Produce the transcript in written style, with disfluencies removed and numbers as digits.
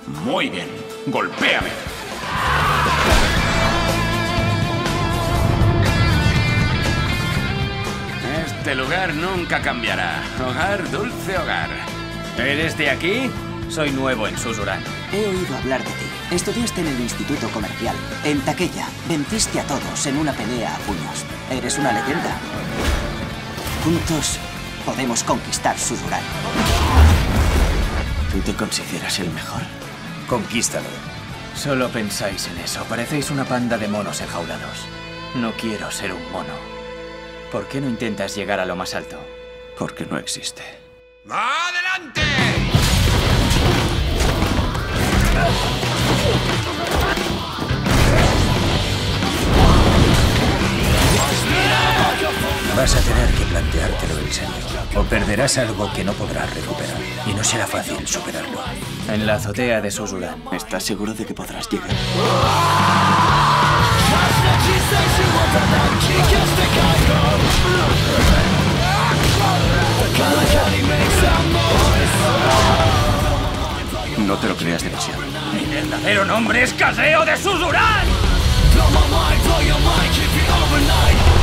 Muy bien. Golpéame. Este lugar nunca cambiará. Hogar, dulce hogar. ¿Eres de aquí? Soy nuevo en Susurán. He oído hablar de ti. Estudiaste en el Instituto Comercial. En Taquella, venciste a todos en una pelea a puños. Eres una leyenda. Juntos podemos conquistar Susurán. ¿Tú te consideras el mejor? Conquístalo. Solo pensáis en eso. Parecéis una panda de monos enjaulados. No quiero ser un mono. ¿Por qué no intentas llegar a lo más alto? Porque no existe. ¡Adelante! Vas a tener que planteártelo en serio, o perderás algo que no podrás recuperar, y no será fácil superarlo. En la azotea de Susurán. ¿Estás seguro de que podrás llegar? No te lo creas demasiado. ¡Mi verdadero nombre es Caseo de Susurán!